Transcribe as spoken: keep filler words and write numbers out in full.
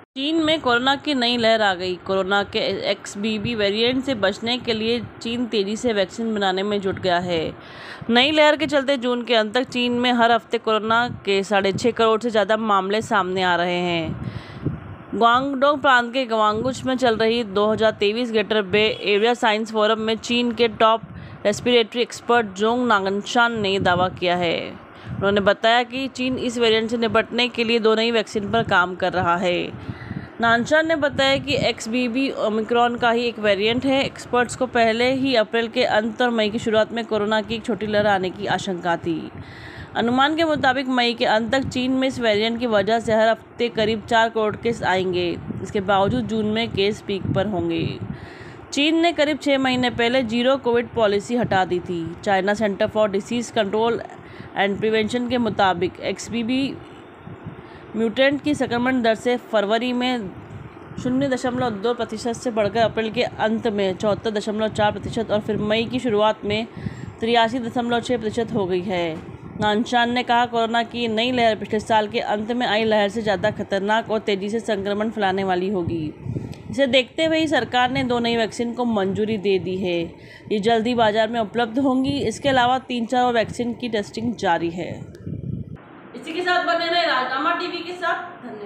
चीन में कोरोना की नई लहर आ गई। कोरोना के एक्स बी बी वेरिएंट से बचने के लिए चीन तेजी से वैक्सीन बनाने में जुट गया है। नई लहर के चलते जून के अंत तक चीन में हर हफ्ते कोरोना के साढ़े छः करोड़ से ज़्यादा मामले सामने आ रहे हैं। ग्वांगडोंग प्रांत के ग्वांगुच में चल रही दो हज़ार तेईस greater bay area science forum में चीन के top respiratory expert Zhong Nanshan ने दावा किया है। उन्होंने बताया कि चीन इस वेरिएंट से निपटने के लिए दो नई वैक्सीन पर काम कर रहा है। नानशान ने बताया कि एक्स बी बी ओमिक्रॉन का ही एक वेरिएंट है। एक्सपर्ट्स को पहले ही अप्रैल के अंत और मई की शुरुआत में कोरोना की एक छोटी लहर आने की आशंका थी। अनुमान के मुताबिक मई के अंत तक चीन में इस वेरिएंट की वजह से हर हफ्ते करीब चार करोड़ केस आएंगे। इसके बावजूद जून में केस पीक पर होंगे। चीन ने करीब छः महीने पहले जीरो कोविड पॉलिसी हटा दी थी। China centre for disease control and prevention के मुताबिक एक्स बी बी म्यूटेंट की संक्रमण दर से फरवरी में शून्य दशमलव दो प्रतिशत से बढ़कर अप्रैल के अंत में चौहत्तर दशमलव चार प्रतिशत और फिर मई की शुरुआत में तिरासी दशमलव छः प्रतिशत हो गई है। नानशान ने कहा, कोरोना की नई लहर पिछले साल के अंत में आई लहर से ज़्यादा खतरनाक और तेज़ी से संक्रमण फैलाने वाली होगी। इसे देखते हुए ही सरकार ने दो नई वैक्सीन को मंजूरी दे दी है। ये जल्दी बाजार में उपलब्ध होंगी। इसके अलावा तीन चार और वैक्सीन की टेस्टिंग जारी है। इसी के साथ बने रहे राजनामा टीवी के साथ। धन्यवाद।